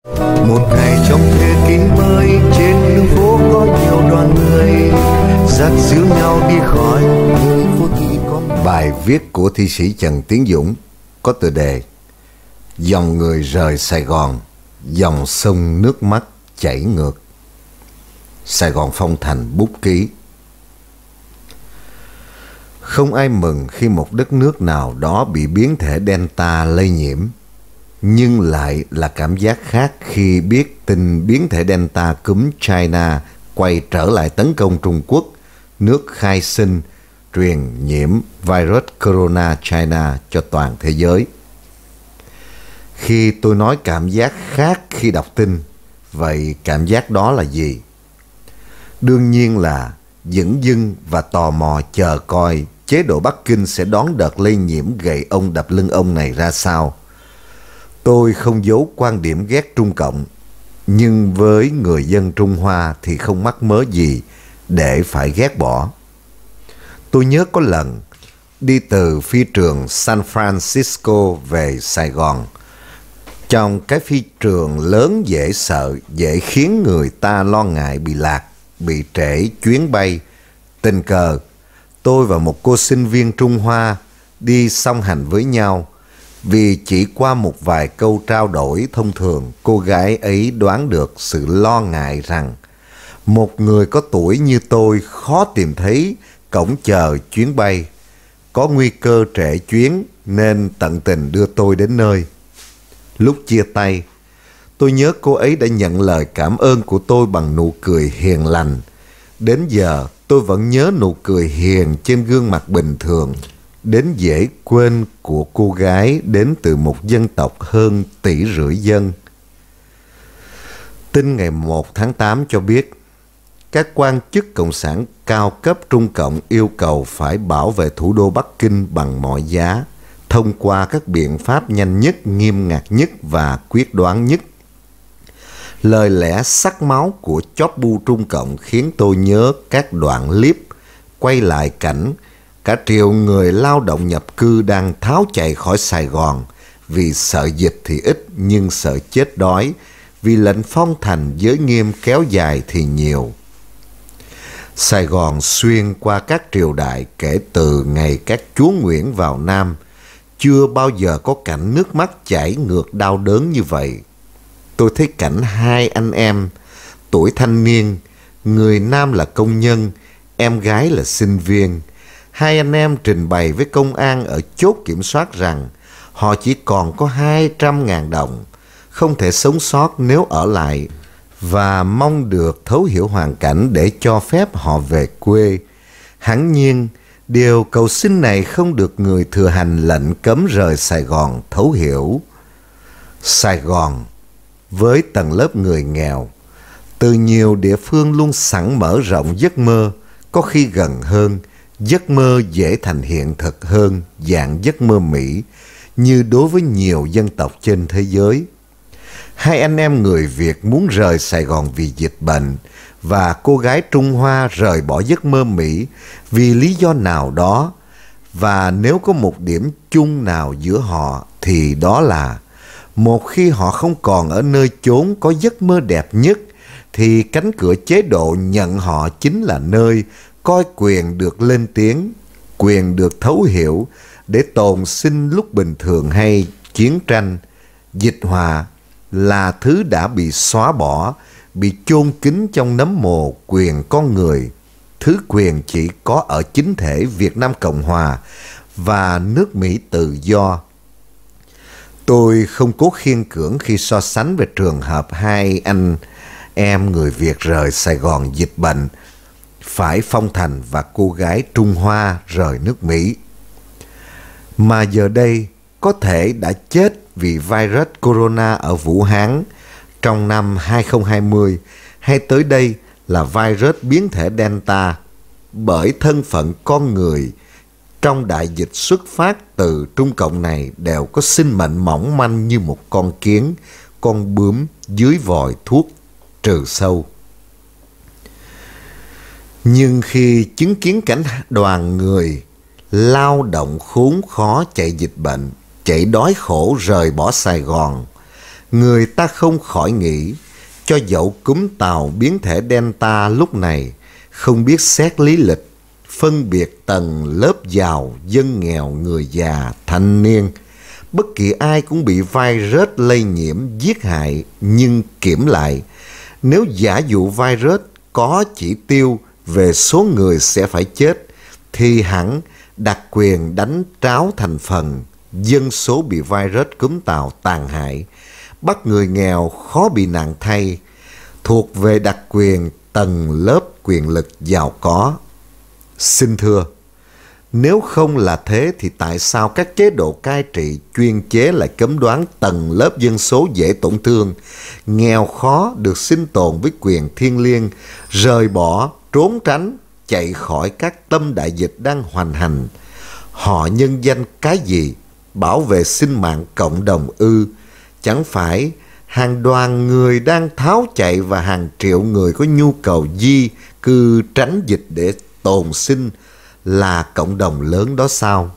Một ngày trong thế kỷ mới, trên đường phố có nhiều đoàn người dắt díu nhau đi khỏi nơi phố thị con. Bài viết của thi sĩ Trần Tiến Dũng có tựa đề Dòng người rời Sài Gòn, dòng sông nước mắt chảy ngược. Sài Gòn Phong Thành bút ký. Không ai mừng khi một đất nước nào đó bị biến thể Delta lây nhiễm, nhưng lại là cảm giác khác khi biết tin biến thể Delta cúm China quay trở lại tấn công Trung Quốc, nước khai sinh truyền nhiễm virus corona China cho toàn thế giới. Khi tôi nói cảm giác khác khi đọc tin, vậy cảm giác đó là gì? Đương nhiên là dửng dưng và tò mò chờ coi chế độ Bắc Kinh sẽ đón đợt lây nhiễm gậy ông đập lưng ông này ra sao. Tôi không giấu quan điểm ghét Trung Cộng, nhưng với người dân Trung Hoa thì không mắc mớ gì để phải ghét bỏ. Tôi nhớ có lần đi từ phi trường San Francisco về Sài Gòn. Trong cái phi trường lớn dễ sợ, dễ khiến người ta lo ngại bị lạc, bị trễ chuyến bay. Tình cờ, tôi và một cô sinh viên Trung Hoa đi song hành với nhau. Vì chỉ qua một vài câu trao đổi thông thường, cô gái ấy đoán được sự lo ngại rằng một người có tuổi như tôi khó tìm thấy cổng chờ chuyến bay, có nguy cơ trễ chuyến nên tận tình đưa tôi đến nơi. Lúc chia tay, tôi nhớ cô ấy đã nhận lời cảm ơn của tôi bằng nụ cười hiền lành. Đến giờ tôi vẫn nhớ nụ cười hiền trên gương mặt bình thường đến dễ quên của cô gái đến từ một dân tộc hơn 1,5 tỷ dân. Tin ngày 1 tháng 8 cho biết, các quan chức cộng sản cao cấp Trung Cộng yêu cầu phải bảo vệ thủ đô Bắc Kinh bằng mọi giá, thông qua các biện pháp nhanh nhất, nghiêm ngặt nhất và quyết đoán nhất. Lời lẽ sắc máu của chóp bu Trung Cộng khiến tôi nhớ các đoạn clip quay lại cảnh cả triệu người lao động nhập cư đang tháo chạy khỏi Sài Gòn vì sợ dịch thì ít nhưng sợ chết đói, vì lệnh phong thành giới nghiêm kéo dài thì nhiều. Sài Gòn xuyên qua các triều đại kể từ ngày các chúa Nguyễn vào Nam, chưa bao giờ có cảnh nước mắt chảy ngược đau đớn như vậy. Tôi thấy cảnh hai anh em, tuổi thanh niên, người nam là công nhân, em gái là sinh viên. Hai anh em trình bày với công an ở chốt kiểm soát rằng họ chỉ còn có 200.000 đồng, không thể sống sót nếu ở lại và mong được thấu hiểu hoàn cảnh để cho phép họ về quê. Hẳn nhiên, điều cầu xin này không được người thừa hành lệnh cấm rời Sài Gòn thấu hiểu. Sài Gòn, với tầng lớp người nghèo, từ nhiều địa phương luôn sẵn mở rộng giấc mơ, có khi gần hơn, giấc mơ dễ thành hiện thực hơn dạng giấc mơ Mỹ, như đối với nhiều dân tộc trên thế giới. Hai anh em người Việt muốn rời Sài Gòn vì dịch bệnh, và cô gái Trung Hoa rời bỏ giấc mơ Mỹ vì lý do nào đó. Và nếu có một điểm chung nào giữa họ thì đó là một khi họ không còn ở nơi chốn có giấc mơ đẹp nhất, thì cánh cửa chế độ nhận họ chính là nơi coi quyền được lên tiếng, quyền được thấu hiểu để tồn sinh lúc bình thường hay chiến tranh. Dịch hòa là thứ đã bị xóa bỏ, bị chôn kín trong nấm mồ quyền con người. Thứ quyền chỉ có ở chính thể Việt Nam Cộng Hòa và nước Mỹ tự do. Tôi không cố khiên cưỡng khi so sánh về trường hợp hai anh em người Việt rời Sài Gòn dịch bệnh, phải phong thành, và cô gái Trung Hoa rời nước Mỹ, mà giờ đây có thể đã chết vì virus corona ở Vũ Hán trong năm 2020, hay tới đây là virus biến thể Delta, bởi thân phận con người trong đại dịch xuất phát từ Trung Cộng này đều có sinh mệnh mỏng manh như một con kiến, con bướm dưới vòi thuốc trừ sâu. Nhưng khi chứng kiến cảnh đoàn người lao động khốn khó chạy dịch bệnh, chạy đói khổ rời bỏ Sài Gòn, người ta không khỏi nghĩ, cho dẫu cúm Tàu biến thể Delta lúc này không biết xét lý lịch, phân biệt tầng lớp giàu, dân nghèo, người già, thanh niên, bất kỳ ai cũng bị virus lây nhiễm giết hại, nhưng kiểm lại, nếu giả dụ virus có chỉ tiêu về số người sẽ phải chết, thì hẳn đặc quyền đánh tráo thành phần dân số bị virus cúm Tàu tàn hại, bắt người nghèo khó bị nạn thay, thuộc về đặc quyền tầng lớp quyền lực giàu có. Xin thưa, nếu không là thế thì tại sao các chế độ cai trị chuyên chế lại cấm đoán tầng lớp dân số dễ tổn thương, nghèo khó được sinh tồn với quyền thiêng liêng, rời bỏ, trốn tránh, chạy khỏi các tâm đại dịch đang hoành hành? Họ nhân danh cái gì? Bảo vệ sinh mạng cộng đồng ư? Chẳng phải hàng đoàn người đang tháo chạy và hàng triệu người có nhu cầu di cư tránh dịch để tồn sinh là cộng đồng lớn đó sao?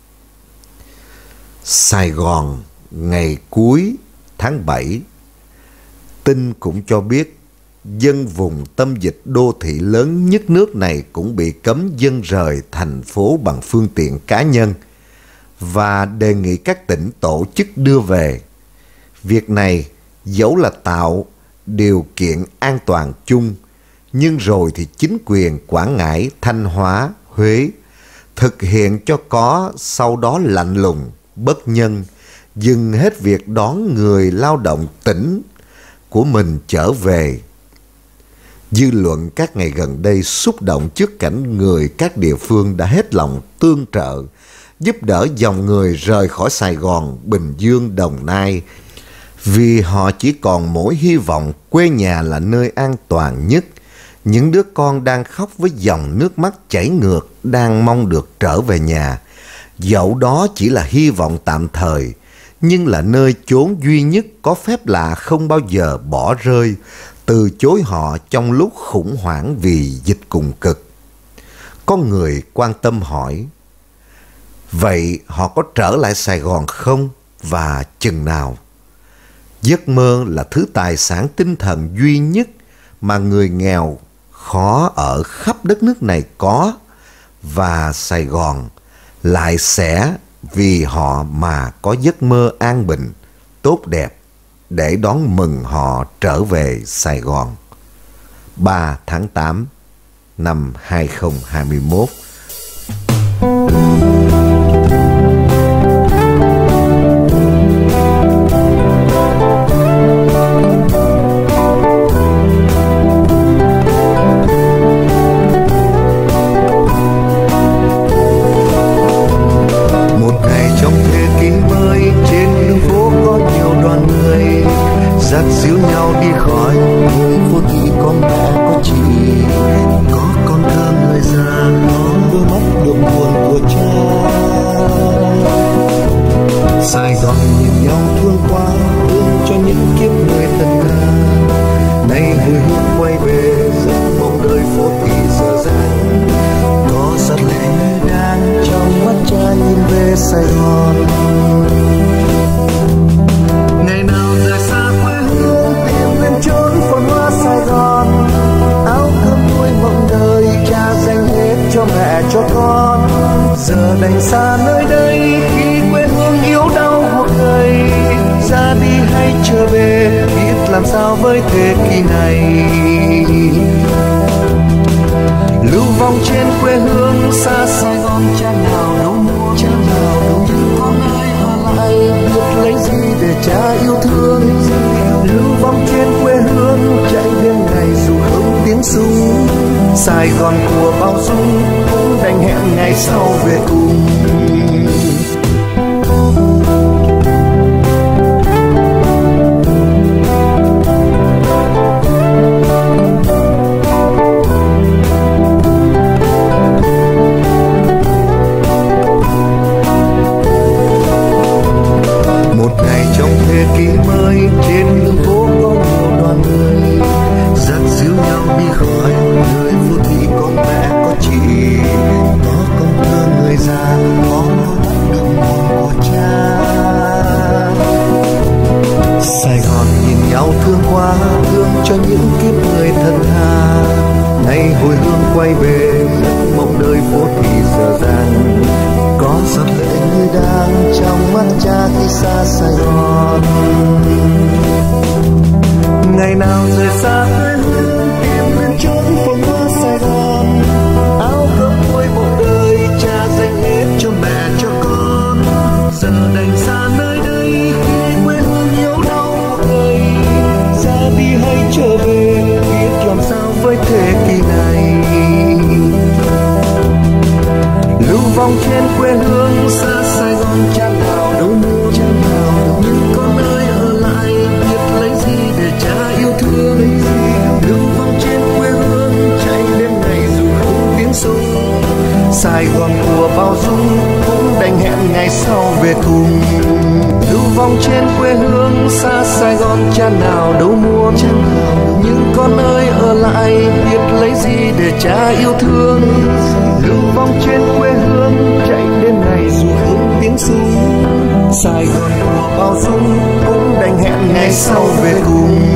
Sài Gòn, ngày cuối tháng 7. Tin cũng cho biết dân vùng tâm dịch đô thị lớn nhất nước này cũng bị cấm dân rời thành phố bằng phương tiện cá nhân và đề nghị các tỉnh tổ chức đưa về. Việc này dẫu là tạo điều kiện an toàn chung, nhưng rồi thì chính quyền Quảng Ngãi, Thanh Hóa, Huế thực hiện cho có, sau đó lạnh lùng, bất nhân, dừng hết việc đón người lao động tỉnh của mình trở về. Dư luận các ngày gần đây xúc động trước cảnh người các địa phương đã hết lòng tương trợ, giúp đỡ dòng người rời khỏi Sài Gòn, Bình Dương, Đồng Nai, vì họ chỉ còn mỗi hy vọng quê nhà là nơi an toàn nhất. Những đứa con đang khóc với dòng nước mắt chảy ngược, đang mong được trở về nhà. Dẫu đó chỉ là hy vọng tạm thời, nhưng là nơi chốn duy nhất có phép lạ không bao giờ bỏ rơi, từ chối họ trong lúc khủng hoảng vì dịch cùng cực. Có người quan tâm hỏi, vậy họ có trở lại Sài Gòn không và chừng nào? Giấc mơ là thứ tài sản tinh thần duy nhất mà người nghèo khó ở khắp đất nước này có, và Sài Gòn lại sẽ vì họ mà có giấc mơ an bình, tốt đẹp để đón mừng họ trở về Sài Gòn. 3 tháng 8 năm 2021. Dắt díu nhau đi khỏi nơi phố thị, có mẹ có chị, có con thơ người già, có đôi mắt đượm buồn của cha. Sài Gòn nhìn nhau thương quá, thương cho những kiếp người thân nga. Nay vui hương quay về, giấc mong đời phố thị dở dang. Có giọt lệ như đang trong mắt cha nhìn về Sài Gòn. Ngày nào rời xa quê hương tìm lên chốn phồn hoa Sài Gòn, áo cơm nuôi mộng đời cha dành hết cho mẹ cho con. Giờ đành xa nơi đây khi quê hương yếu đau cuộc đời, ra đi hay trở về biết làm sao với thế kỷ này. Lưu vong trên quê hương xa Sài Gòn, cha nào đâu mua, cha nào đâu thương, con ơi ở lại biết lấy gì để cha yêu thương. Lưu vong trên quê hương chạy đêm ngày dù không tiếng súng. Sài Gòn của bao dung cũng đành hẹn ngày sau về cùng. Kỳ mới trên đường phố có nhiều đoàn người dắt díu nhau đi khỏi nơi phố thị, có mẹ có chị, có con thơ người già. qua hương cho những kiếp người thật thà. Ngày hồi hương quay về giấc mộng đời phố thị dở dang, có giọt lệ người đang trong mắt cha khi xa Sài Gòn. Ngày nào rời xa quê hương tìm đến chốn phong hoa Sài Gòn, áo gấm vui một đời cha dành hết cho mẹ cho con. Giờ đành xa nơi đây khi quê hương yếu đau một đời, ra đi hay trở về biết làm sao với thế kỷ này. Lưu vong trên quê hương xa Sài Gòn chẳng nào đâu mua, nhưng con ơi ở lại biết lấy gì để cha yêu thương. Lưu vong trên quê hương chạy đêm ngày dù không tiếng súng, Sài Gòn của bao dung cũng đành hẹn ngày sau về cùng. Lưu vong trên quê hương xa Sài Gòn cha nào đâu muốn, nhưng con ơi ở lại biết lấy gì để cha yêu thương. Lưu vong trên quê hương chạy đêm ngày dù không tiếng súng, Sài Gòn của bao dung cũng đành hẹn ngày sau về cùng.